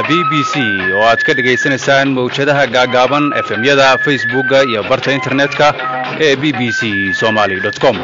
BBC oo aad ka dhageysanaysaan mawjadaha gaagaaban FM-yada Facebook-ga iyo barta internet-ka ee bbcsomali.com.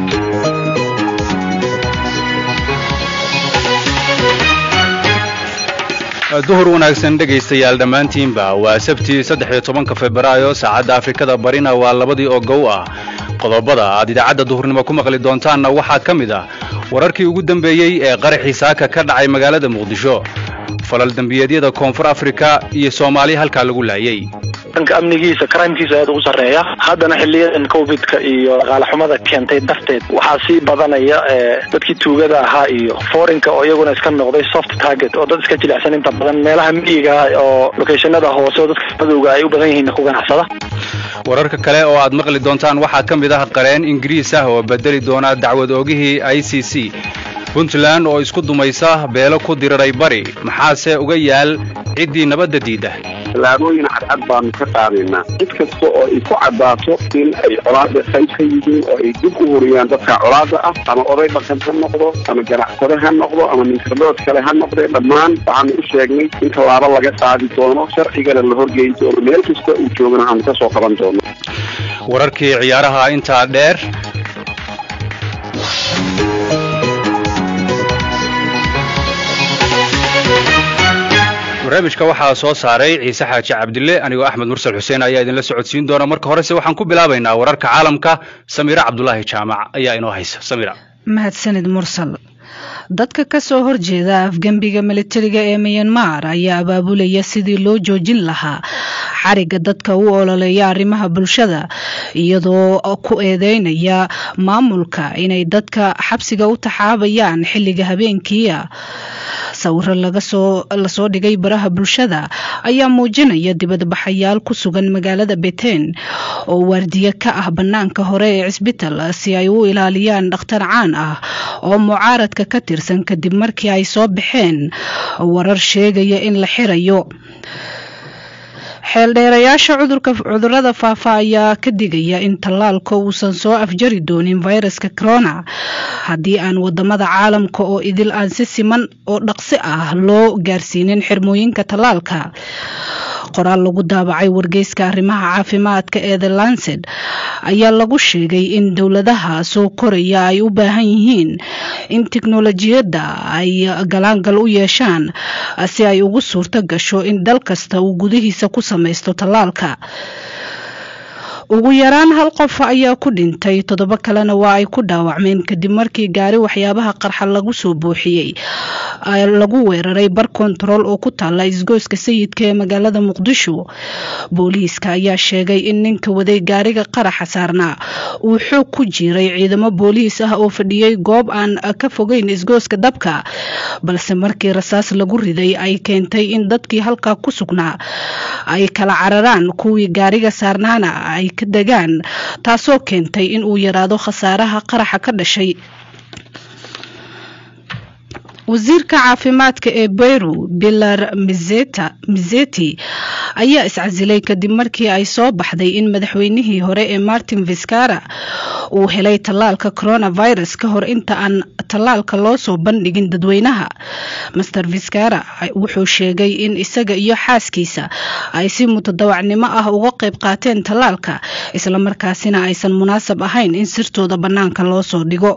duhur wanaagsan dhegaystayaal dhammaantiinba waa sabti 13 Febraayo saacadda Afrikada Barina waa 2 oo gow ah. qodobada aad idaacadda duhurnimo ku maqli doontaanna waxaa ka mid ah wararkii ugu dambeeyay ee qaraxii saaka ka dhacay magaalada Muqdisho, falal dambiyeedyada Koonfur Afrika iyo Soomaaliya halka lagu laayay. dhanka amnigiisa crime-kiisa aad ugu sareeya haddana xilliyadan covid-ka iyo dhaqaalaxumada keentay darteed waxaa sii badanaya dadkii tuugada ahaa iyo foreign-ka oo iyaguna iska noqday soft target oo dad iska jilicsan inta badan meelaha miyiga oo locationada hoose oo dadka madowga ay u badan yihiin ku ganacsada. wararka kale oo aad maqli doontaan waxaa ka mid ah qareen Ingiriis ah oo bedeli doona dacwad oogihii ICC. Puntland oo isku dumaysa beelo ku diriray bari maxaase uga yaal ciddii nabadda diida. laabooyin cadcad baan ka qaadinaa cid kasta oo ay ku cadaato in ay colaada qayb ka yihiin oo ay dib u huriyaan dadka colaada ah ama oday dhaqan ha noqdo ama ganacsade ha noqdo ama ninkardood kale ha noqdo dhammaan waxaan u sheegnay in tallaabo laga qaadi doono sharcigana la horgeyn doono meel kasta uu joogana aan ka soo qaban doono. wararkii ciyaaraha intaa dheer barnaamijka waxaa soo saaray Ciise Xaaji Cabdille anigoo Axmed Mursal Xuseen ayaa idin la socodsiin doona. marka hore waxaan ku bilaabaynaa wararka caalamka. Samira Cabdullaahi Jaamac ayaa inoo haysa. Samira. mahadsanid Mursal. dadka ka soo horjeeda afgambiga militariga ee Myanmar ayaa abaabulaya sidii loo joojin lahaa xariga dadka u ololeeya arrimaha bulshada iyadoo ku eedeynaya maamulka inay dadka xabsiga u taxaabayaan xilliga habeenkii. sawir la soo dhigay baraha bulshada ayaa muujinaya dibadbaxayaal ku sugan magaalada Beteen oo waardiye ka ah banaanka hore ee cisbitaal si ay u ilaaliyaan dhakhtar caan ah oo mucaaradka ka tirsan kadib markii ay soo baxeen warar sheegaya in la xirayo. xeeldheerayaasha cudurrada faafa ayaa ka digaya in tallaalka uusan soo afjari doonin fayraska corona haddii aan wadamada caalamka oo idil aan si siman oo dhaqsi ah loo gaarsiinin xirmooyinka tallaalka. qoraal lagu daabacay wargeyska arrimaha caafimaadka ee The Lancet ayaa lagu sheegay in dowladaha soo koraya ay u baahan yihiin in tiknoolajiyadda ay galaangal u yeeshaan si ay ugu suurto gasho in dal kasta uu gudihiisa ku samaysto tallaalka. ugu yaraan hal qof ayaa ku dhintay 7 kalena waa ay ku dhaawacmeen kadib markii gaari waxyaabaha qarxa lagu soo buuxiyay lagu weeraray bar control oo ku taala isgoyska sayidka ee magaalada Muqdisho. booliiska ayaa sheegay in ninka waday gaariga qaraxa saarnaa uu xoog ku jiray ciidamo booliis ah oo fadhiyay goob aan ka fogeyn isgoyska dabka, balse markii rasaas lagu riday ay keentay in dadkii halka ku sugnaa ay kala cararaan kuwii gaariga saarnaana ay ka degaan, taasoo keentay in uu yaraado khasaaraha qaraxa ka dhashay. wasiirka caafimaadka ee Peru Pilar Mizetti ayaa iscasilay kadib markii ay soo baxday in madaxweynihii hore ee Martin Vizcarra uu helay tallaalka coronavirus ka hor inta aan tallaalka loo soo bandhigin dadweynaha. Mr. Vizcarra wuxuu sheegay in isaga iyo xaaskiisa ay si mutadawacnimo ah uga qayb qaateen tallaalka isla markaasina aysan munaasab ahayn in sirtooda banaanka loo soo dhigo.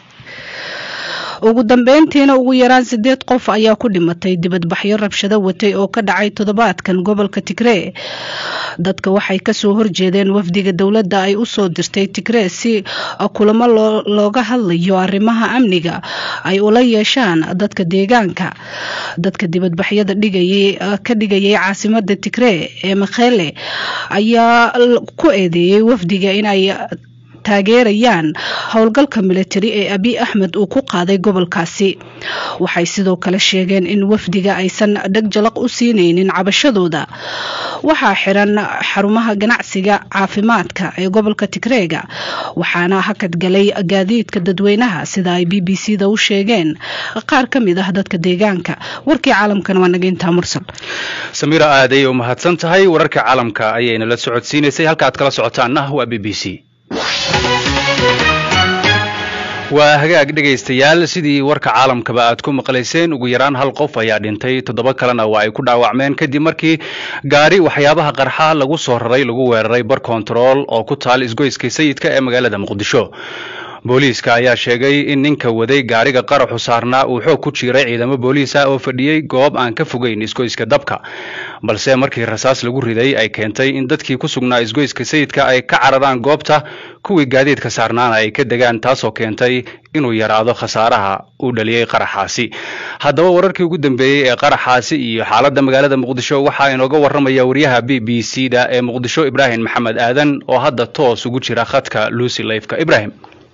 ugu dambeyntiina ugu yaraan 8 qof ayaa ku dhimatay dibadbaxyo rabshado watay oo ka dhacay toddobaadkan gobolka Tigray. dadka waxay ka soo horjeedeen wafdiga dawladda ay u soo dirtay Tigray si kulamo looga hadlayo arrimaha amniga ay ula yeeshaan dadka deegaanka. dadka dibadbaxyada ka dhigayay caasimadda Tigray ee Mekelle ayaa ku eedeeyay wafdiga inay taageerayaan howlgalka military ee Abiy Ahmed uu ku qaaday gobolkaasi. waxay sidoo kale sheegeen in wafdiga aysan dhagjalaq u siinaynin cabashadooda. waxaa xiran xarumaha ganacsiga caafimaadka ee gobolka Tigreega waxaana hakad galay gaadiidka dadweynaha sida ay BBC-da u sheegeen qaar ka mid ah dadka deegaanka. warkii caalamkan waa naga intaa Mursal. Samira aaday oo mahadsan tahay. wararka caalamka ayayna la socodsiinaysay halka aad kala socotaana waa BBC. waa hagaag dhegaystayaal sidii warka caalamkaba aad ku maqlayseen ugu yaraan hal qof ayaa dhintay 7 kalena waa ay ku dhaawacmeen kadib markii gaari waxyaabaha qarxa lagu soo raray lagu weeraray bar control oo ku taal isgoyska sayidka ee magaalada Muqdisho booliiska ayaa sheegay in ninka waday gaariga qaraxu saarnaa uu xoog ku jiray ciidamo booliis ah oo fadhiyay goob aan ka fogeyn isgoyska dabka balse markii rasaas lagu riday ay keentay in dadkii ku sugnaa isgoyska sayidka ay ka cararaan goobta kuwii gaadiidka saarnaana ay ka degaan taasoo keentay inuu yaraado khasaaraha uu dhaliyay qaraxaasi haddaba wararkii ugu dambeeyay ee qaraxaasi iyo xaaladda magaalada Muqdisho waxaa inooga waramaya wariyaha BBC-da ee Muqdisho Ibrahim Maxamed Aadan oo hadda toos ugu jira khadka Lucy Live-ka Ibrahim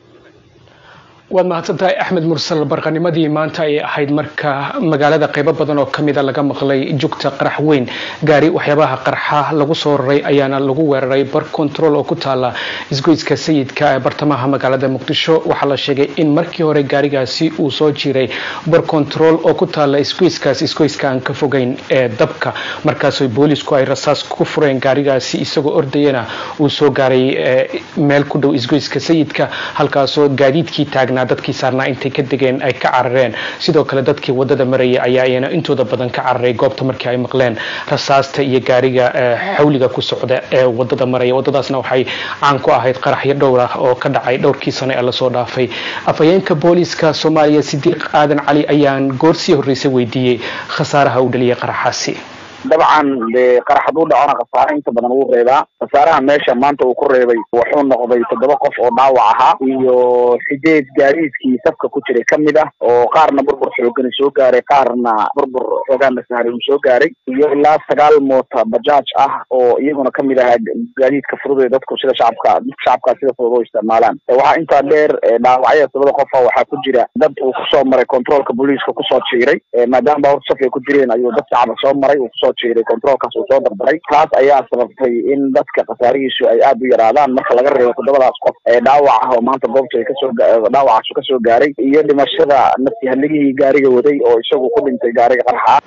waad mahadsantahay Axmed Mursal barqanimadii maanta ay ahayd marka magaalada qaybo badan oo kamid ah laga maqlay jugta qarax weyn gaari waxyaabaha qarxa lagu soo raray ayaana lagu weeraray bar control oo ku taala isgoyska sayidka ee bartamaha magaalada Muqdisho waxa la sheegay in markii hore gaarigaasi uu soo jiray bar control oo ku taala isgoyska aan ka fogeyn ee dabka markaas oo boolisku ay rasaas ku fureen gaarigaasi isagoo ordayana uu soo gaaray meel ku dhow isgoyska sayidka halkaas oo gaadiidkii taagna dadkii saarnaa intay ka degeen ay ka carareen sidoo kale dadkii wadada marayay ayaa intooda badan ka cararay goobta markii ay maqleen rasaasta iyo gaariga xawliga ku socda ee wadada maraya wadadaasna waxay caan ku ahayd qaraxyo dhowr ah oo ka dhacay dhowrkii sano ee la soo dhaafay afayeenka booliska Soomaaliya Sidiiq Aadan Cali ayaan goorsii horeysay weydiiyay khasaaraha uu dhaliyay qaraxaasi dabcan qarax haduu dhacona khasaare inta badan uu reebaa khasaaraha meesha maanta uu ku reebay wuxuu noqday 7 qof oo dhaawac ahaa iyo 8 gaariidkii safka ku jiray kamid ah oo qaarna burbur xoogan soo gaaray qaarna burbur xoogan saaray uu soo gaaray iyo ilaa 9 moota bajaaj ah oo iyaguna kamid ah gaariidka fudud ee dadku sida shacabka sida fudud u isticmaalaan waxa inta dheer dhaawacyada 7 qof waxa ku jira dad uu ku soo maray controlka booliiska ku soo jiiray maadaama hor saf ay ku jireen ayuu dad shacab soo maray uu soo jiiray controlkaas uu soo dardaray taas ayaa sababtay in dadka qasaarihiisu ay aad u yaraadaan marka laga reebo 7daas qof ee dhaawac ah oo maanta goobta ay ka soo dhaawacaas ka soo gaaray iyo dhimashada nafti haligii gaariga waday oo isagu ku dhintay gaariga qarxa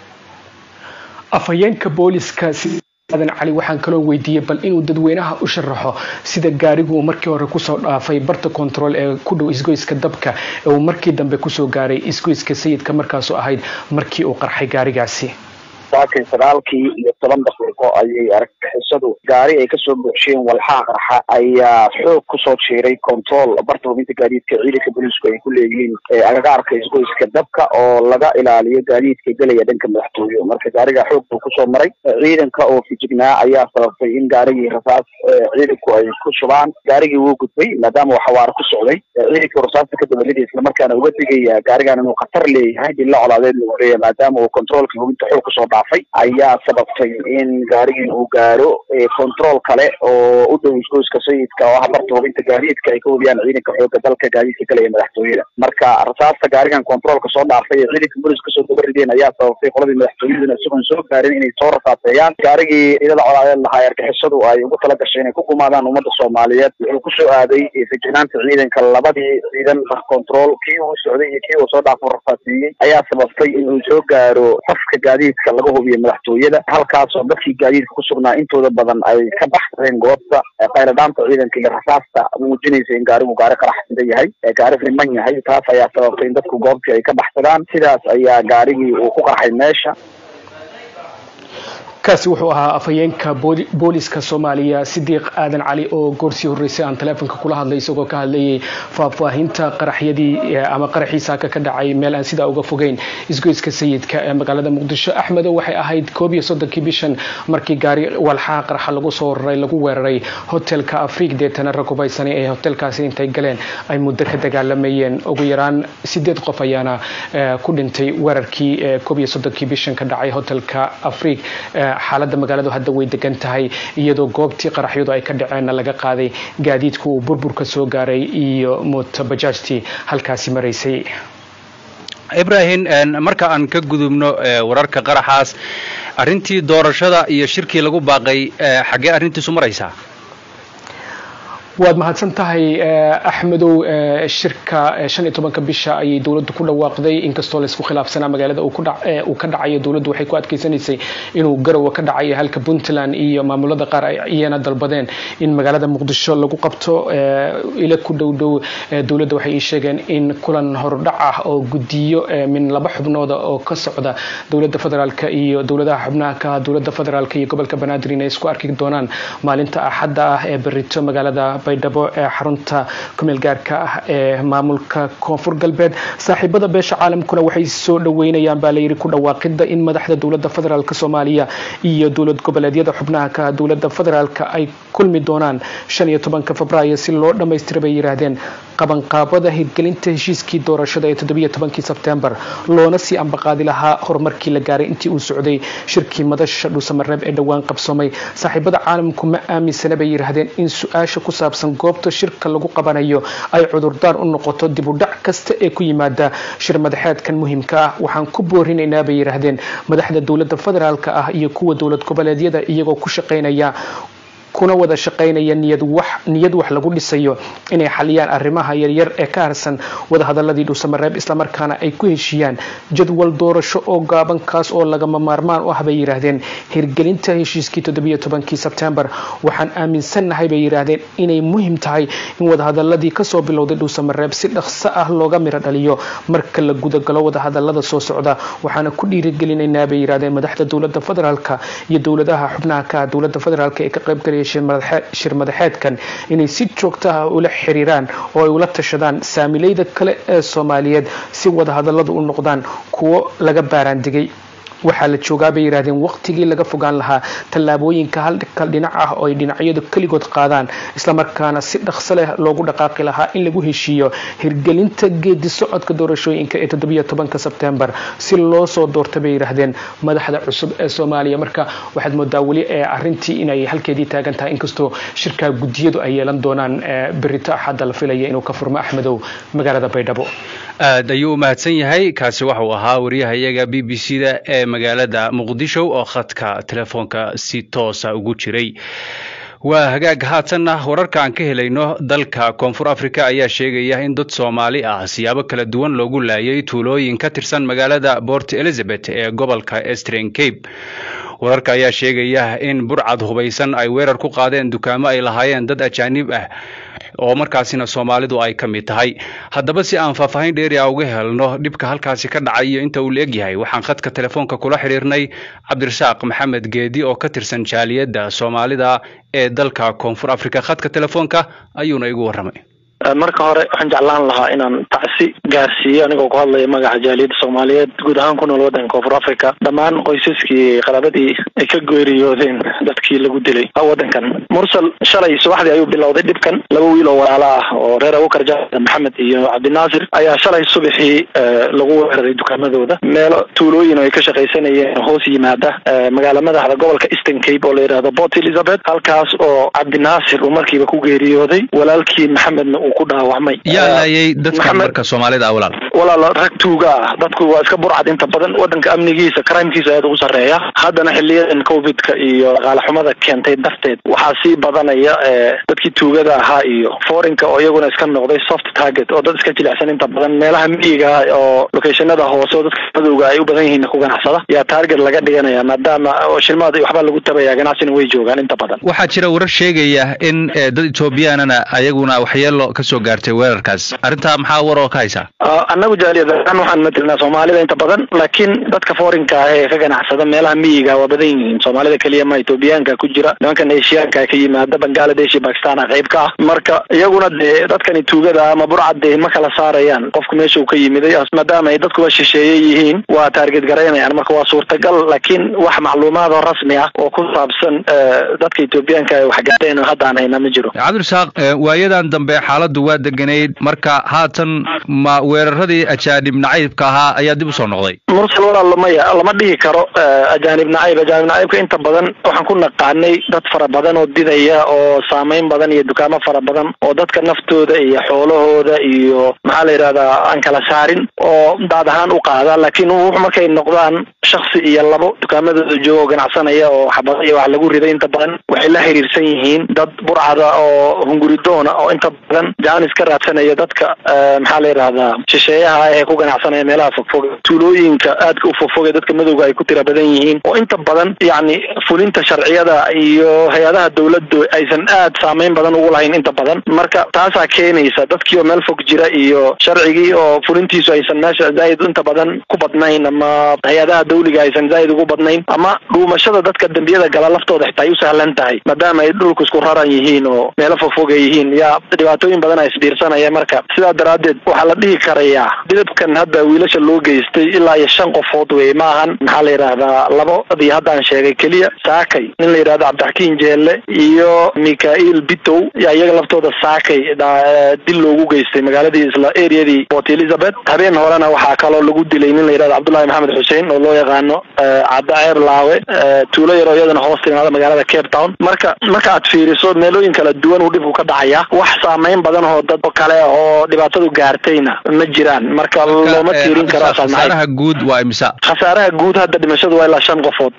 afayeenka booliska Aadan Cali waxaan kaloo weydiiyay bal inuu dadweynaha u sharaxo sida gaarigu markii hore ku soo dhaafay barta control ee ku dhow isgoyska dabka ee uu markii dambe ku soo gaaray isgoyska sayidka markaas oo ahayd markii uu qarxay gaarigaasi laakiin 9 daqiiqo ayay argagixisadu gaari ay ka soo buuxsheen walxaha qarxa ayaa xoog ku soo jiiray control barta hubinta gaadiidka ciidanka booliisku ay ku leeyihiin agagaarka isgoyska dabka oo laga ilaaliyo gaadiidka galaya dhanka madaxtooyo marka gaariga xoog uu ku soo maray ciidanka oo fijignaa ayaa sababtay in gaarigii rasaas ciidanku ay ku shubaan gaarigii wuu gudbay maadaama uu xawaar ku socday ciidanka rasaasta ka daba riday isla markaana uga digaya gaarigan inuu khatar leeyahay dil colaadeed lagu leeyahay maadaama uu controlka hubinta xoog ku soo ayaa sababtay in gaarigii uu gaaro control kale oo u dhow isgoyska sayidka oo barta hubinta gaadiidka ay ka hubiyaan ciidanka xoogga dalka gaadiidka galaya madaxtooyada marka rasaasta gaarigan controlka soo dhaafay ciidanka booliiska soo daba rideen ayaa sababtay qoladii madaxtooyada isagoon soo gaarin inay soo rasaaseeyaan gaarigii ciidada colaadeed lahaa argixisadu ay ugu tala gashay inay ku gumaadaan ummadda Soomaaliyeed wuxuu ku soo aaday fijinaanta ciidanka labadii ciidan control kii uu socday iyo kii uu soo dhaafo rasaaseeyay ayaa sababtay in uu soo gaaro qofka gaadiidka laga hubiyo madaxtooyada halkaas oo dadkii gaadiidka ku sugnaa intooda badan ay ka baxsadeen goobta qayradhaanta ciidanka iyo rasaasta muujinaysa in gaarigu gaari qaraxsan yahay gaari riman yahay taas ayaa sababtay in dadku goobtii ay ka baxsadaan sidaas ayaa gaarigii uu ku qarxay meesha kaasi wuxuu ahaa afayeenka booliska Soomaaliya Sidiiq Aadan Cali oo goorsii horeysay aan telefoonka kula hadlay isagoo ka hadlayay faahfaahinta qaraxyadii ama qaraxiisa ka dhacay meel aan sida uga fogeyn isgoyska sayidka ee magaalada Muqdisho Axmed waxay ahayd 31 bishan markii gaari walxaha qaraxa lagu soo raray lagu weeraray hotelka Afrique deetana rakubaysanay ee hotelkaasi intay galeen ay muddo ka dagaalamayeen ugu yaraan 8 qof ayaana ku dhintay weerarkii 31 bishan ka dhacay hotelka Afrique xaaladda magaaladu hadda way degan tahay iyadoo goobtii qaraxyadu ay ka dhaceen laga qaaday gaadiidku uu burburka soo gaaray iyo moota bajaajtii halkaasi maraysay Ibrahim marka aan ka gudubno wararka qaraxaas arintii doorashada iyo shirkii lagu baaqay xagee arintiisu maraysaa waad mahadsan tahay axmedow shirka 15 bisha ay dawladdu ku dhawaaqday inkastoo la isku khilaafsanaa magaalada uu ka dhacayo dawladdu waxay ku adkeysanaysay inuu garowa ka dhacayo halka Puntland iyo maamulada qaar ayana dalbadeen in magaalada Muqdisho lagu qabto ila ku dhow dawladdu waxay sheegeen in kulan hordhac ah oo gudiyo min laba xubnood oo ka socda dawladda federaalka iyo dawladaha xubnaha ka dawladda federaalka iyo gobolka Banaadir inay isku arki doonaan maalinta Axadda ah ee berrito magaalada baydhabo ee xarunta kumeel gaarka ah ee maamulka koonfur galbeed saaxiibada beesha caalamkuna waxay soo dhaweynayaan baa la yiri ku dhawaaqida in madaxda dawladda federaalka Soomaaliya iyo dawlad goboleedyada xubnaha ka dawladda federaalka ay kulmi doonaan 15 Febraayo si loo dhameystiro bay yiraahdeen qabanqaabada hirgelinta heshiiskii doorashada ee 17 Sebtembar loona sii ambaqaadi lahaa horumarkii la gaaray intii uu socday shirkii madasha Dhuusamareeb ee dhawaan qabsoomay saaxiibada caalamku ma aaminsana bay yiraahdeen in su'aasha ku saabsan goobta shirka lagu qabanayo ay cudurdaar u noqoto dib u dhac kasta ee ku yimaada shir madaxeedkan muhiimka ah waxaan ku boorinaynaa bay yiraahdeen madaxda dawladda federaalka ah iyo kuwa dawlad goboleedyada iyagoo ku shaqeynaya kuna wada shaqeynaya niyad wax lagu dhisayo inay xaliyaan arrimaha yaryar ee ka harsan wada hadaladii Dhuusamareeb isla markaana ay ku heshiyaan jadwal doorasho oo gaaban kaas oo laga maarmaan u ah bay yiraahdeen hirgelinta heshiiskii 17 Sebtembar waxaan aaminsanahay bay yiraahdeen inay muhiim tahay in wada hadaladii ka soo bilowday Dhuusamareeb si dhaqso ah looga miro dhaliyo marka la guda galo wada hadalada soo socda waxaana ku dhiirigelinaynaa bay yiraahdeen madaxda dawladda federaalka iyo dawladaha xubnaha ka dawladda federaalka ee ka qayb galay shir madaxeedkan inay si joogto ah ula xiriiraan oo ay ula tashadaan saamilayda kale ee Soomaaliyeed si wada hadaladu u noqdaan kuwo laga baaraan digay waxaa la joogaa bay yiraahdeen waqtigii laga fogaan lahaa tallaabooyinka hal dhinac ah oo ay dhinacyadu kaligood qaadaan isla markaana si dhaqso leh loogu dhaqaaqi lahaa in lagu heshiiyo hirgelinta geedi socodka doorashooyinka ee 17 Sebtembar si loo soo doorto bay yiraahdeen madaxda cusub ee Soomaaliya marka waxaad moodaa wali arrintii inay halkeedii taagan tahay inkastoo shirka gudiyadu ay yeelan doonaan berrito Axadda la filayo inuu ka furmo Axmedow magaalada Baydhabo aad ayuu mahadsan yahay kaasi waxa uu ahaa wariyahayaga BBC-da ee magaalada Muqdisho oo khadka telefoonka si toos ah ugu jiray waa hagaag haatanna wararka aan ka helayno dalka Koonfur Afrika ayaa sheegaya in dad Soomaali ah siyaabo kala duwan loogu laayay tuulooyin ka tirsan magaalada Port Elizabeth ee gobolka Eastern Cape wararka ayaa sheegaya in burcad hubaysan ay weerar ku qaadeen dukaamo ay lahaayeen dad ajaanib ah oo markaasina Soomaalidu ay ka mid tahay haddaba si aan faahfaahin dheeri ah uga helno dhibka halkaasi ka dhacay iyo inta uu leeg yahay waxaan khadka telefoonka kula xiriirnay Cabdirasaaq Maxamed Geedi oo ka tirsan jaaliyadda Soomaalida ee dalka Koonfur Afrika khadka telefoonka ayuuna igu waramay marka hore waxaan jeclaan lahaa inaan tacsi gaarsiiyo anigoo ku hadlaya magaca jaaliyadda Soomaaliyeed guud ahaan ku nool waddanka Koonfur Afrika dhammaan qoysaskii qaraabadii ay ka geeriyoodeen dadkii lagu dilay waddankan mursal shalay subaxdii ayuu bilowday dhibkan laba wiil oo walaalo ah oo reer Abuukar Jaamac Maxamed iyo Cabdinaasir ayaa shalay subaxii lagu weeraray dukaamadooda meel tuulooyin ay ka shaqaysanayeen hoos yimaada magaalada madaxda gobolka Eastern Cape oo la yiraahdo Port Elizabeth halkaas oo Cabdinaasir uu markiiba ku geeriyooday walaalkii Maxamedna ku dhaawacmay yaalay dadka marka Soomaalida walaal rag tuuga dadku waa iska burcad inta badan wadanka amnigiisa crime-kiisa aad ugu sareeya haddana xilliyadan covid-ka iyo dhaqaale xumada keentay darteed waxaa sii badanaya dadkii tuugada ahaa iyo foreign-ka oo iyaguna iska noqday soft target oo dad iska jilicsan inta badan meelaha miyiga oo locationada hoose oo dadka madowga ay u badan yihiin ku ganacsada yaa target laga dhiganaya maadaama shilmaad iyo waxba lagu tabaya ganacsiga way joogaan inta badan waxaa jira warar sheegaya in dad Ethiopian-ana ayaguna waxyeelo ka soo gaartay weerarkaas arinta maxaa war oo ka haysa annagu jaaliyaddan waxaan matalnaa Soomaalida inta badan laakiin dadka foreign-ka ee ka ganacsada meelaha miyiga waa badan yihiin Soomaalida kaliya ma Ethiopian-ka ku jira nimankan Asian-ka ka yimaada Bangladesh iyo Pakistan qayb ka ah marka iyaguna dadkan tuugada ama burcad ma kala saarayaan qofku meesha uu ka yimiday maadaama ay dadku shisheeye yihiin waa target gareynayaan marka waa suurtagal laakiin wax macluumaad oo rasmi ah oo ku saabsan dadka Ethiopian-ka wax gaareen hadda aan hayna ma jiro Cabdirasaaq waayadan dambe xaalad xaaladdu waa deganayd marka haatan ma weeraradii ajaanib nacaybka ahaa ayaa dib u soo noqday mursal walaal lama dhihi karo ajaanib nacaybka inta badan waxaan ku naqaanay dad fara badan oo didaya oo saameyn badan iyo dukaamo fara badan oo dadka naftooda iyo xoolahooda iyo maxaa la yidhahdaa aan kala saarin oo daad ahaan u qaada laakiin wuxuu markay noqdaan shaksi iyo labo dukaamadooda jooga oo ganacsanaya oo xabada iyo wax lagu riday inta badan waxay la xiriirsan yihiin dad burcada oo hunguridoona oo inta badan jaanis ka raadsanaya dadka maxaa la yidhahdaa shisheeyaha ee ku ganacsanaya meelaha fogfog tuulooyinka aadka u fogfog ee dadka madowga ay ku tira badan yihiin oo inta badan yacni fulinta sharciyada iyo hay-adaha dawladdu aysan aad saameyn badan ugu lahayn inta badan marka taasaa keenaysa dadkii oo meel fog jira iyo sharcigii oo fulintiisu aysan meesha zaa'id inta badan ku badnayn ama hay-adaha dawliga aysan zaa'id ugu badnayn ama dhuumashada dadka dembiyada gala laftooda xitaa ay u sahlan tahay maadaama ay dhulku isku raran yihiin oo meelo fogfog ay yihiin yaa dhibaatooyin badan ay isbiirsanaya marka sidaa daraaddeed waxaa la dhihi karayaa dhibkan hadda wiilasha loo geystay ilaa iyo 5 qofood wey maahan maxaa la yidhaahdaa labadii hadda aan sheegay keliya saakay nin la yidhahdo cabdixakiin jeelle iyo mikail bitow yaa iyaga laftooda saakay dil loogu geystay magaaladii isla areadii Port Elizabeth habeen horena waxaa kaloo lagu dilay nin la yidhahdo cabdullaahi maxamed xuseen oo loo yaqaano caddaceer laawe tuulo yaroo iyadana hoos timaada magaalada Cape Town marka aad fiiriso meelooyin kala duwan uu dhibku ka dhacaya wax saameyn badan oo dad kale oo dhibaatadu gaartayna ma jiraan marka looma tiirin karo khasaaraha guud waa imisa khasaaraha guud hadda dhimashadu waa ilaa 5 qofood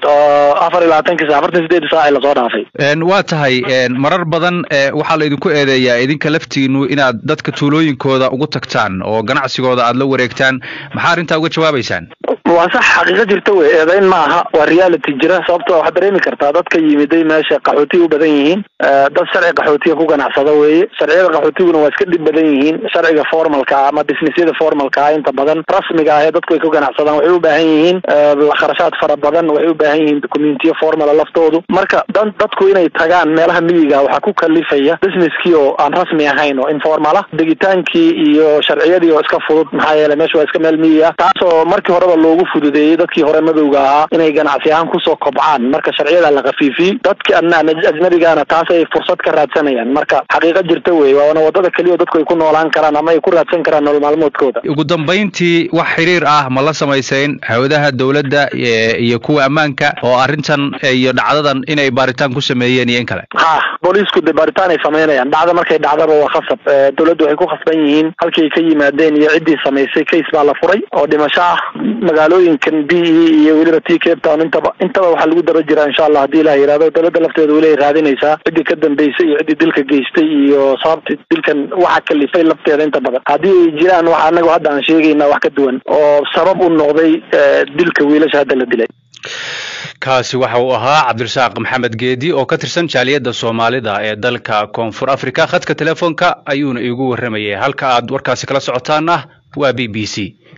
48 saac la soo dhaafay waa tahay marar badan waxaa la idinku eedeeyaa idinka laftiinu inaad dadka tuulooyinkooda ugu tagtaan oo ganacsigooda aad la wareegtaan maxaa arrintaa uga jawaabaysaan waa sax xaqiiqo jirta wey eedayn maaha waa reality jira sababtoo waxaad dareemi kartaa dadka yimiday meesha qaxootiga u badan yihiin dad sharci qaxootiga ku ganacsada weeye sharciyada qaxootiguna waa iska dhib badan yihiin sharciga formalka ama businessyada formalka inta badan rasmiga ah ee dadku ay ku ganacsadaan waxay u baahan yihiin kharashaad fara badan waxay u baahan yihiin documentiyo formal laftoodu marka dadku inay tagaan meelaha miyiga waxaa ku kalifaya businesskii oo aan rasmi ahayn oo informal ah degitaankii iyo sharciyadii oo iska fudud maxaa yeelay meesha waa iska meel miyi ah taasoo markii horeba loogu fududeeyey dadkii hore madowga ahaa inay ganacsi ahaan kusoo kobcaan marka sharciyada la khafiifiyey dadka ajnabigaana taas ay fursad ka raadsanayaan marka xaqiiqo jirta wey waana wadada keliya dadku ay ku noolaan karaan ama ay ku raadsan karaan nolol maalmoodkooda ugu dambayntii wax xiriir ah ma la samayseen hawadaha dawladda iyo kuwa ammaanka oo arrintan iyo dhacdadan inay baaritaan ku sameeyeen iyo in kale booliisku de baaritaan ay sameynayaan dhacda markay dhacdaba waa khasab dawladdu waxay ku khasban yihiin halkii ay ka yimaadeen iyo ciddii samaysay case baa la furay oo dhimasho ah magaalooyinkan BE iyo weliba Cape Town intaba waxaa lagu daba jiraa insha Allah haddii la yiraahdo dawladda lafteedu way raadinaysaa ciddii ka dambeysay iyo ciddii dilka geystay iyo sababta dilkan waxa kalifay lafteeda inta badan haddii ay jiraan waxa anagu hadda aan sheegaynaa wax ka duwan oo sabab u noqday dilka wiilasha hadda la dilay kaasi waxa uu ahaa Cabdirasaaq Maxamed Geedi oo ka tirsan jaaliyadda Soomaalida ee dalka Koonfur Afrika khadka telefoonka ayuuna iigu waramayay halka aad warkaasi kala socotaana waa BBC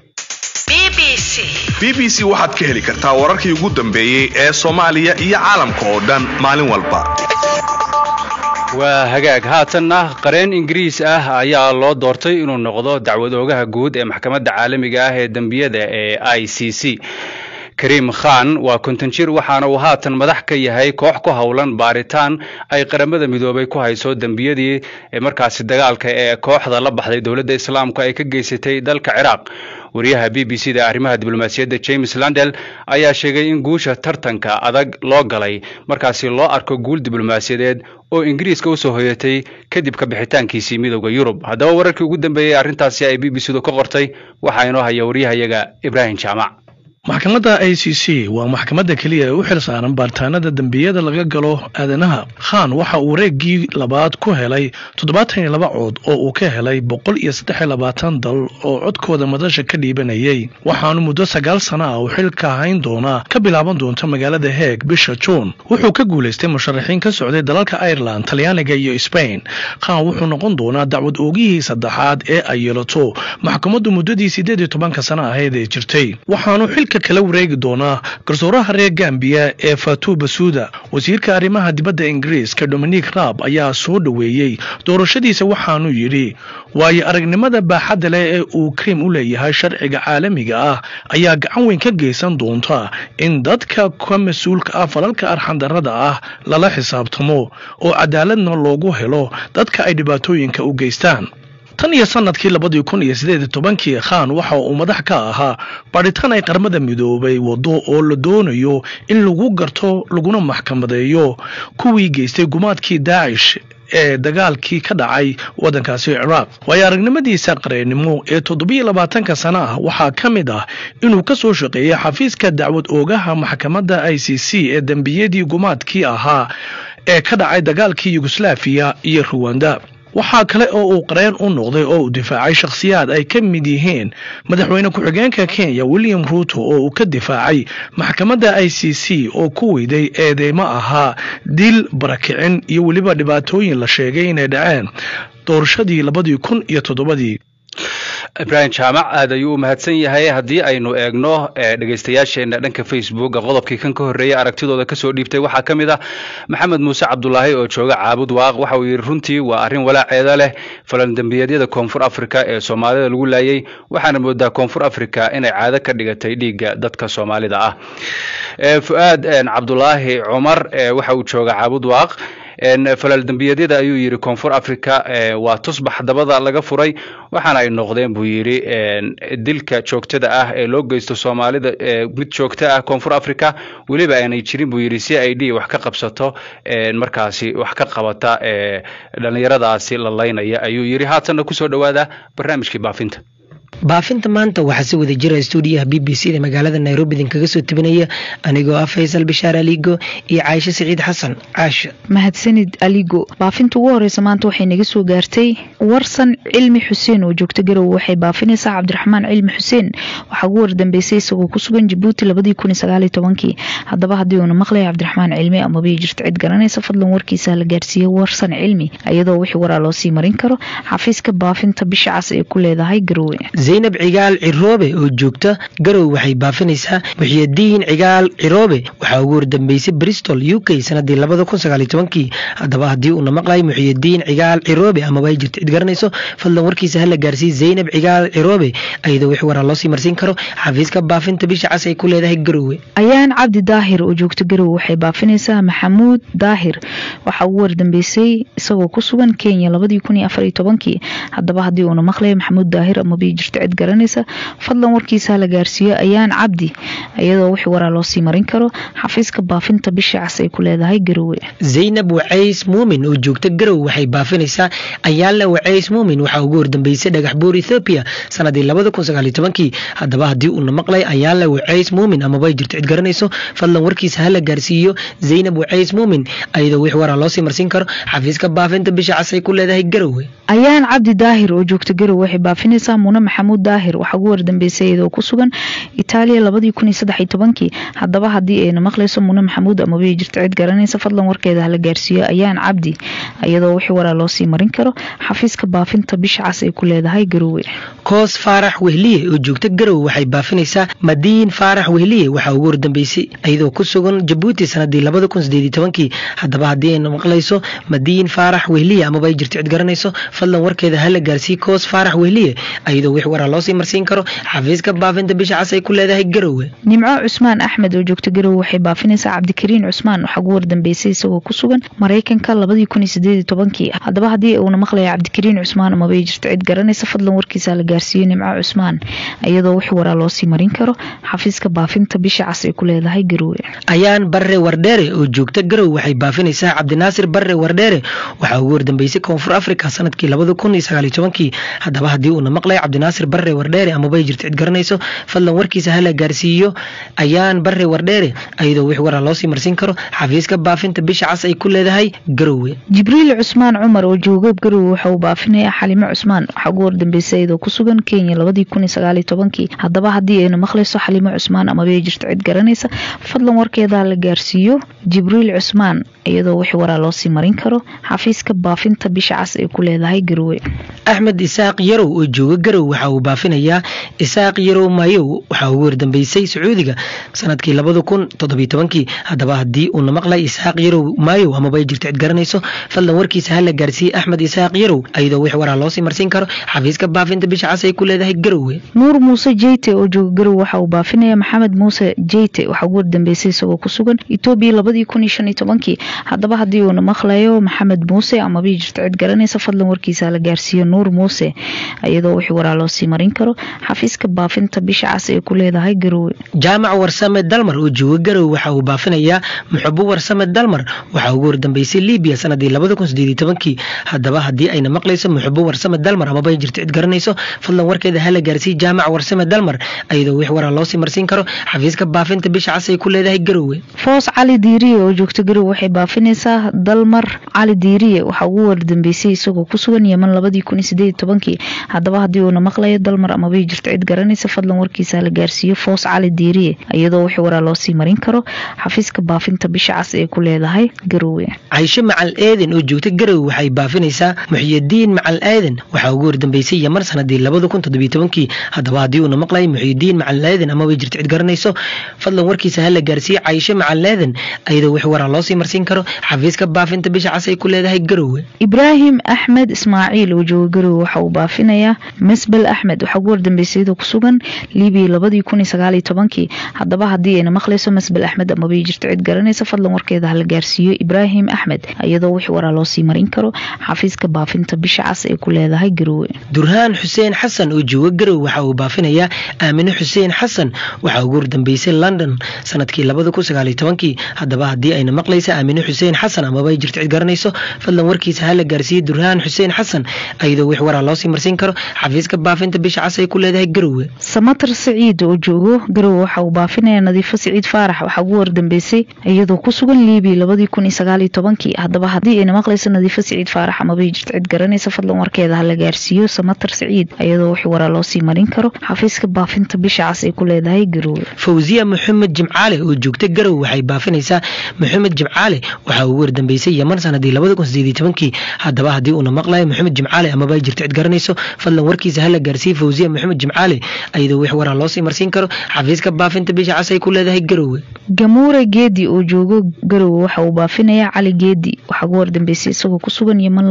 waxaad ka heli kartaa wararkii ugu dambeeyay ee Soomaaliya iyo caalamka oo dhan maalin walba waa hagaag haatanna qareen Ingiriis ah ayaa loo doortay inuu noqdo dacwadoogaha guud ee maxkamadda caalamiga ah ee dambiyada ee ICC Karim Khan waa kontonjir waxaana uu haatan madax ka yahay koox ku howlan baaritaan ay qaramada midoobay ku hayso dambiyadii markaasi dagaalka ee kooxda la baxday dawladda islaamka ay ka geysatay dalka Ciraaq wariyaha BBC da arrimaha diblomaasiyadda James Landell ayaa sheegay in guusha tartanka adag loo galay markaasi loo arko guul diblomaasiyadeed oo Ingiriiska u soo hoyatay kadib ka bixitaankiisii midowga Yurub haddaba wararkii ugu dambeeyay arrintaasi ay BBC-du ka qortay waxa inoo haya wariyahayaga Ibrahim Jaamac maxkamadda ICC waa maxkamadda kaliya ee u xil saaran baaritaanada dambiyada laga galo aadanaha Khan waxa uu wareegii labaad ku helay 72 cod oo uu ka helay 123 dal oo codkooda madasha ka dhiibanayay waxaanu muddo 9 sano ah uu xilka hayn doona ka bilaaban doonta magaalada Hague bisha June wuxuu ka guuleystay musharaxiin ka socday dalalka Ireland, Talyaaniga iyo Spain. Khan wuxuu noqon doonaa dacwad oogihii saddexaad ee ay yeelato maxkamaddu muddadii 18 sano ahayd ee jirtay waxaanu kala wareegi doona garsooraha reer Gambia ee Fatou Bensouda wasiirka arrimaha dibadda Ingiriiska Dominic Raab ayaa soo dhaweeyay doorashadiisa waxaanu yiri waayo aragnimada baaxadda leh ee uu Karim u leeyahay sharciga caalamiga ah ayaa gacan weyn ka geysan doonta in dadka ka mas'uulka ah falalka arxandarrada ah lala xisaabtamo oo cadaaladna loogu helo dadka ay dhibaatooyinka u geystaan tan iyo sanadkii 2018 Khan waxa uu madax ka ahaa baaritaan ay qaramada midoobay wado oo la doonayo in lagu garto laguna maxkamadeeyo kuwii geystay gumaadkii Daesh ee dagaalkii ka dhacay wadankaasi Iraq. Way aragnimadiisa qareennimo ee 27 sano ah waxaa kamid ah inuu ka soo shaqeeyay xafiiska dacwad oogaha maxkamadda ICC ee dambiyadii gumaadkii ahaa ee ka dhacay dagaalkii Yugoslavia iyo Rwanda. waxaa kale oo uu qareen u noqday oo uu difaacay shakhsiyaad ay ka mid yihiin madaxweyne ku-xigeenka Kenya William Ruto oo uu ka difaacay maxkamadda ICC oo ku weyday eedeymo ahaa dil, barakicin iyo weliba dhibaatooyin la sheegay inay dhaceen doorashadii 2007. Ibrahim Jaamac aad ayuu u mahadsan yahay. haddii aynu eegno dhageystayaasheena dhanka Facebook qodobkii kan ka horeeyay aragtidooda ka soo dhiibtay waxaa ka mid ah Maxamed Muuse Cabdullaahi oo jooga Caabud Waaq. waxa uu yiri runtii waa arrin walaaceeda leh falan dambiyeedyada Koonfur Afrika ee Soomaalida lagu laayay, waxaana moodaa Koonfur Afrika inay caado ka dhigatay dhiigga dadka Soomaalida ah. Fuaad Cabdullaahi Cumar waxa uu jooga Caabud Waaq. falal dambiyeedyada ayuu yiri Koonfur Afrika waa tusbax dabada laga furay, waxaana ay noqdeen buu yiri dilka joogtada ah ee loo geysto Soomaalida mid joogto ah Koonfur Afrika, waliba aanay jirin buu yiri CID wax ka qabsato markaasi wax ka qabata dhalinyaradaasi la laynaya ayuu yiri. haatan ku soo dhawaada barnaamijkii baafinta maanta waxaa si wada jira stuudiyaha BBC da magaalada Nairobi idinkaga soo tibinaya anigoo ah Faysal Bishaar Aligo iyo Caaisha Saciid Xasan. Caasha mahadsanid Aligo. baafinta ugu horeysa maanta waxay naga soo gaartay Warsan Cilmi Xuseen oo joogta Garow. waxay baafinaysaa Cabdiraxmaan Cilmi Xuseen waxa ugu wardambeysay isagoo ku sugan Djibouti 2019. haddaba haddii uu maqlay Cabdiraxmaan Cilmi ama bay jirto cid garanaysa fadlan warkiisa la gaarsiiyo Warsan Cilmi iyadoo wixii waraa loo sii marin karo xafiiska baafinta bisha cas ee ku leedahay Garow. Zainab Cigaal Ciroobe oo joogta Garow waxay baafinaysaa Muxyidiin Cigaal Ciroobe waxa ugu wardambeysay Bristol UK sanadii 2019. haddaba haddii uu maqlay Muxyidiin Cigaal Ciroobe ama way jirto cid garanayso fadlan warkiisa hala gaarsiiyo Zainab Cigaal Ciroobe iyadoo wixii waraa loo sii marsiin karo xafiiska baafinta bisha cas ay ku leedahay Garow. Ayaan Cabdi Daahir oo joogta Garow waxay baafinaysaa Maxamuud Daahir waxa ugu wardambeysay isagoo ku sugan Kenya 2014. haddaba haddii uu maqlay Maxamuud Daahir ama bay jirto cid garanaysa fadlan warkiisa la gaarsiiyo Ayaan Cabdi iyadoo wixii waraa loo sii marin karo xafiiska baafinta bisha cas ay ku leedahay Garow. Zainab Wacays Muumin oo joogta Garow waxay baafinaysaa Ayaala Wacays Muumin waxa ugu wardambeysay Dhagax Buur Ethiopia sanadii 2019. haddaba haddii uu maqlay Ayaala Wacays Muumin ama bay jirto cid garanayso fadlan warkiisa la gaarsiiyo Zainab Wacays Muumin iyadoo wixii waraa loo sii marsiin karo xafiiska baafinta bisha cas ay ku leedahay Garow. Ayaan Cabdi Daahir oo joogta Garow waxay baafinaysaa Muna Maxamuud Daahir waxa ugu wardambeysay iyadoo ku sugan Itaaliya 2013. haddaba haddii ay maqlayso Muna Maxamuud ama way jirto cid garanaysa fadlan warkeeda la gaarsiiyo Ayaan Cabdi iyadoo wixii waraa loo sii marin karo xafiiska baafinta bisha cas ay ku leedahay Garow. Koos Faarax Wehliye oo joogta Garow waxay baafinaysaa Madiin Faarax Wehliye waxa ugu wardambeysay iyadoo ku sugan Djibouti sanadii 2018. haddaba haddii ay maqlayso Madiin Faarax Wehliye ama way jirto cid garanayso fadlan warkeeda la gaarsiiyo Koos Faarax Wehliye iyadoo wixii waraa loo sii marsiin karo xafiiska baafinta bisha cas ay ku leedahay Garow. Nimco Cusmaan Axmed oo joogta Garow waxay baafinaysaa Cabdikariin Cusmaan waxa ugu wardambeysay isagoo ku sugan Mareykanka 2018. haddaba haddii uu maqlay Cabdikariin Cusmaan ama bay jirto cid garanaysa fadlan warkiisa la gaarsiiyo Nimco Cusmaan iyadoo wixii waraa loo sii marin karo xafiiska baafinta bisha cas ay ku leedahay Garow. Ayaan Barre Wardheere oo joogta Garow waxay baafinaysaa Cabdinaasir Barre Wardheere waxa ugu wardambeysay Koonfur Afrika sanadkii 2019. haddaba haddii uu maqlay Cabdinaasir Barre Wardheere ama bay jirto cid garanayso fadlan warkiisa la gaarsiiyo Ayaan Barre Wardheere iyadoo wixii waraa loo sii marsiin karo xafiiska baafinta bisha cas ay ku leedahay Garow. Jibriil Cusmaan Cumar oo jooga Garow waxa uu baafinayaa Xalimo Cusmaan waxa ugu wardambeysay iyadoo ku sugan Kenya 2019. haddaba haddii ay maqlayso Xalimo Cusmaan ama bay jirto cid garanaysa fadlan warkeeda la gaarsiiyo Jibriil Cusmaan iyadoo wixii waraa loo sii marin karo xafiiska baafinta bisha cas ay ku leedahay Garow. Axmed Isaaq Yarow oo jooga Garow waxa uu baafinayaa isaaq yarow maayow waxaa ugu wardambeysay sacuudiga sanadkii 2017 haddaba haddii uuna maqlay isaaq yarow maayow amaba ay jirto cid garanayso fadlan warkiisa hala gaarsiiyey axmed isaaq yarow ayadoo wix waraa loo sii marsiin karo xafiiska baafinta bisha cas ay ku leedahay garowe. nuur muuse jeyte oo jooga garowe waxa uu baafinaya maxamed muuse jeyte waxaa ugu wardambeysay isagoo ku sugan Itoobiya 2015 haddaba haddii uuna maqlayo maxamed muuse amaba ay jirto cid garanaysa fadlan warkiisa hala gaarsiiyo nuur muuse ayadoo wix waraa loo sii marin karo xafiiska baafinta bisha cas ay ku leedahay garowe. jaamac warsame dalmar oo jooga garowe waxa uu baafinayaa muxubo warsame dalmar waxaa ugu wardambeysay Liibiya sanadii 2018 haddaba haddii ayna maqlayso muxubo warsame dalmar amaba ay jirto cid garanayso fadlan warkeeda hala gaarsiiyo jaamac warsame dalmar ayadoo wix waraa loo sii marsiin karo xafiiska baafinta bisha cas ay ku leedahay garowe. foos cali diiriye oo joogta garowe waxay baafinaysaa dalmar cali diiriye waxaa ugu wardambeysay isagoo ku sugan Yemen 2018 haddaba haddii uuna maqlayo dalmar amaba ay jirto cid garanaysa fadlan warkiisa hala gaarsiiyo foos cali diiriye ayadoo wix waraa loo sii marin karo xafiiska baafinta bisha cas ay ku leedahay garowe. cayshe macal eedan oo joogta garowe waxay baafinaysaa muxyidiin macal eedan waxaa ugu wardambeysay Yemen sanadii 2017 haddaba haddii uuna maqlayo muxyidiin macal eedan amaba ay jirto cid garanayso fadlan warkiisa hala gaarsiiyo cayshe macal eedan ayadoo wix waraa loo sii marsiin karo xafiiska baafinta bisha cas ay ku leedahay garowe. ibraahim axmed ismaaciil oo jooga garowe waxa uu baafinayaa masbel axmed waxaa ugu wardambeysay ku sugan Liibiya 2019 haddaba haddii ayna maqlayso masbel axmed amaba ay jirto cid garanaysa fadlan warkeeda hala gaarsiiyo ibraahim axmed ayadoo wix waraa loo sii marin karo xafiiska baafinta bisha cas ay ku leedahay garowe. durhaan xuseen xasan oo jooga garowe waxa uu baafinayaa aamine xuseen xasan waxaa ugu wardambeysay London sanadkii 2019 haddaba haddii ayna maqlayso aamine xuseen xasan amaba ay jirto cid garanayso fadlan warkiisa hala gaarsiiyo durhaan xuseen xasan ayadoo wix waraa loo sii marsiin karo xafiiska baafinta bisha cas ay ku leedahay garowe. samatar saciid oo joogo garowe waxa uu baafinayaa nadiifo saciid faarax waxaa ugu wardambeysay iyadoo ku sugan Liibiya 2019 haddaba haddii ayna maqlayso nadiifo saciid faarax amaba ay jirto cid garanaysa fadlan warkeeda hala gaarsiiyo samatar saciid ayadoo wix waraa loo sii marin karo xafiiska baafinta bisha cas ay ku leedahay garowe. fawziya maxamed jimcaale oo joogta garowe waxay baafinaysaa maxamed jimcaale waxaa ugu wardambeysay Yemen sanadii 2018 haddaba haddii uuna maqlayo maxamed jimcaale amaba ay jirto cid garanayso fadlan warkiisa hala gaarsiiyo fawziya maxamed jimcaale ayadoo wix waraa loo sii marsiin karo xafiiska baafinta bisha cas ay ku leedahay garowe. gamuure geedi oo joogo garowe waxa uu baafinayaa cali geedi waxaa ugu wardambeysay isagoo ku sugan Yemen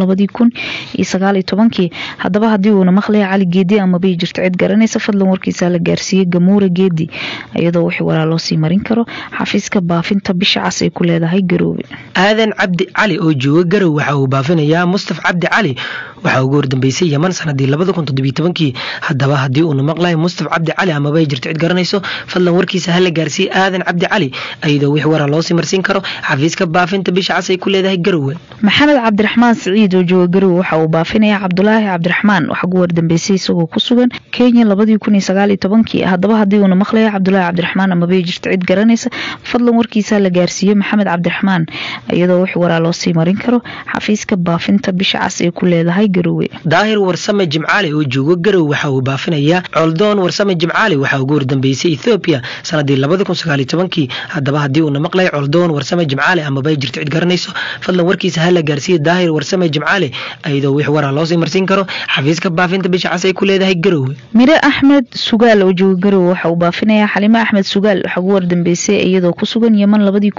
2019 haddaba haddii uuna maqlayo cali geedi amaba ay jirto cid garanaysa fadlan warkiisa hala gaarsiiyo gamuure geedi ayadoo wix waraa loo sii marin karo xafiiska baafinta bisha cas ay ku leedahay garowe. aadan cabdi cali oo jooga garowe waxa uu baafinayaa mustaf cabdi cali waxaa ugu wardambeysay Yemen sanadii 2017 haddaba haddii uuna maqlayo mustaf cabdi cali amaba ay jirto cid garanayso fadlan warkiisa hala gaarsiiyo aadan cabdi cali ayadoo wix waraa loo sii marsiin karo xafiiska baafinta bisha cas ay ku leedahay garowe. maxamed cabdiraxmaan saciid oo jooga garowe waxa uu baafinayaa cabdulaahi cabdiraxmaan waxaa ugu wardambeysay isagoo ku sugan Kenya 2019 haddaba haddii uuna maqlayo cabdulaahi cabdiraxmaan amaba ay jirto cid garanaysa fadlan warkiisa hala gaarsiiyo maxamed cabdiraxmaan ayadoo wix waraa loo sii marin karo xafiiska baafinta bisha cas ay ku leedahay garowe. daahir warsame jimcaale oo jooga garowe waxa uu baafinayaa coldoon warsame jimcaale waxaa ugu wardambeysay Ethiopia sanadii 2019 haddaba haddii uuna maqlayo coldoon warsame jimcaale amaba ay jirto cid garanayso fadlan warkiisa hala gaarsiiyo daahir warsame jimcaale ayadoo wix waraa loo sii marsiin karo xafiiska baafinta bisha cas ay ku leedahay garowe. mire axmed sugaal oo jooga garowe waxa uu baafinayaa xalimo axmed sugaal waxaa ugu wardambeysay iyadoo ku sugan Yemen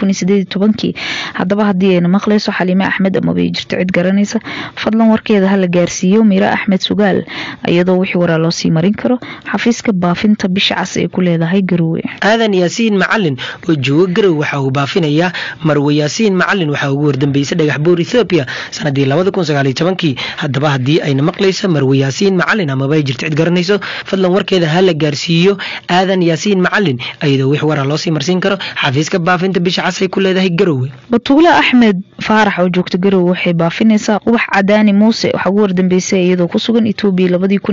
2018 haddaba haddii ayna maqlayso xalimo axmed amaba ay jirto cid garanaysa fadlan warkeeda hala gaarsiiyo mire axmed sugaal ayadoo wix waraa loo sii marin karo xafiiska baafinta bisha cas ay ku leedahay garowe. aadan yaasiin macalin oo jooga garowe waxa uu baafinayaa marwe yaasiin macalin waxaa ugu wardambeysay dhagax buur Ethiopia sanadii 2019 haddaba haddii ayna maqlayso marwe yaasiin macalin amaba ay jirto cid garanayso fadlan warkeeda hala gaarsiiyo aadan yaasiin macalin ayadoo wix waraa loo sii marsiin karo xafiiska baafinta bisha cas ay ku leedahay garowe. batuule axmed faarax oo joogta garowe waxay baafinaysaa ubax cadaani muuse waxaa ugu wardambeysay iyadoo ku sugan Itoobiya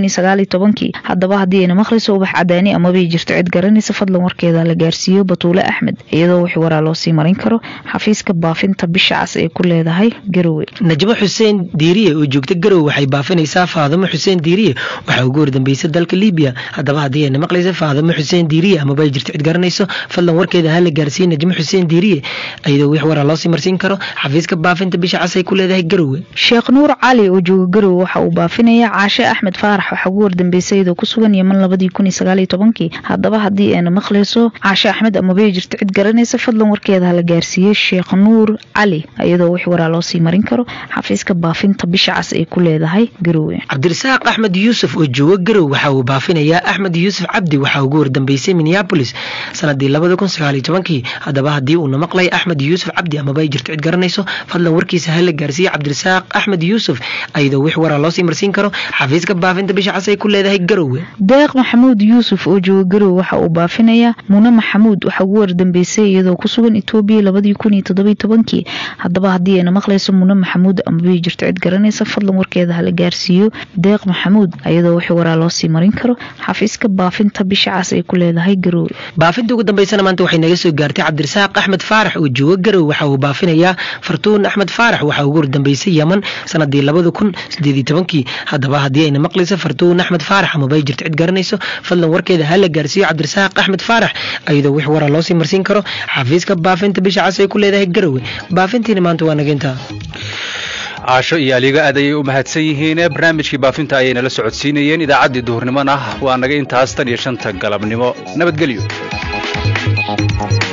2019 haddaba haddii ayna maqlayso ubax cadaani amaba ay jirto cid garanaysa fadlan warkeeda la gaarsiiyo batuule axmed iyadoo wix waraa loo sii marin karo xafiiska baafinta bisha cas ay ku leedahay garowe. najmo xuseen diiriye oo joogta garowe waxay baafinaysaa faadimo xuseen diiriye waxaa ugu wardambeysay dalka Liibiya haddaba haddii ayna maqlayso faadimo xuseen diiriye amaba ay jirto cid garanayso fadlan warkeeda hala gaarsiiyo najmo xuseen diiriye ayadoo wix waraa loo sii marsiin karo xafiiska baafinta bisha cas ay ku leedahay garowe. sheekh nuur cali oo jooga jooga garow waxa uu baafinayaa Caashe Axmed Faarax waxa ugu wardambeysay iyadoo ku sugan Yemen 2019 haddaba haddii ay maqleyso Caashe Axmed ama bay jirto cid garanaysa fadlan warkeeda hala gaarsiiyay Sheekh Nuur Cali iyadoo wix waraa loo sii marin karo xafiiska baafinta bisha cas ay ku leedahay garow. Cabdirasaaq Axmed Yuusuf oo jooga garow waxa uu baafinayaa Axmed Yuusuf Cabdi waxa ugu wardambeysay Minneapolis sanadii 2019 haddaba haddii uu maqlay Axmed Yuusuf Cabdi ama bay jirto cid garanayso fadlan warkiisa hala gaarsiiyay Cabdirasaaq Axmed Yuusuf iyadoo wix waraa loo sii marsiin karo xafiiska baafinta bisha cas ay ku leedahay garow. Deeq Maxamuud Yuusuf oo jooga garow waxa uu baafinayaa Muna Maxamuud waxa ugu wardambeysay iyadoo ku sugan Itoobiya 2017 haddaba haddii ay maqleyso Muna Maxamuud ama bay jirto cid garanaysa fadlan warkeeda hala gaarsiiyo Deeq Maxamuud iyadoo wix waraa loo sii marin karo xafiiska baafinta bisha cas ay ku leedahay garow. baafinta ugu dambeysana maanta waxay naga soo gaartay Cabdirasaaq Axmed Faarax oo jooga garow waxa uu baafinayaa Fartuun Axmed Faarax waxa ugu wardambeysay Yemen sanadii 2018 haddaba haddii ay maqleyso Fartuun Axmed Faarax ama bay jirto cid garanayso fadlan warkeeda hala gaarsiiyo Cabdirasaaq Axmed Faarax iyadoo wix waraa loo sii marsiin karo xafiiska baafinta bisha cas ay ku leedahay garow. baafintiina maanta waa naga intaa. Caasho iyo Aliga aad ayay u mahadsan yihiin barnaamijkii baafinta ayay nala socodsiinayeen idaacaddii duhurnimona waa naga intaas tan iyo 5 galabnimo nabadgelyo.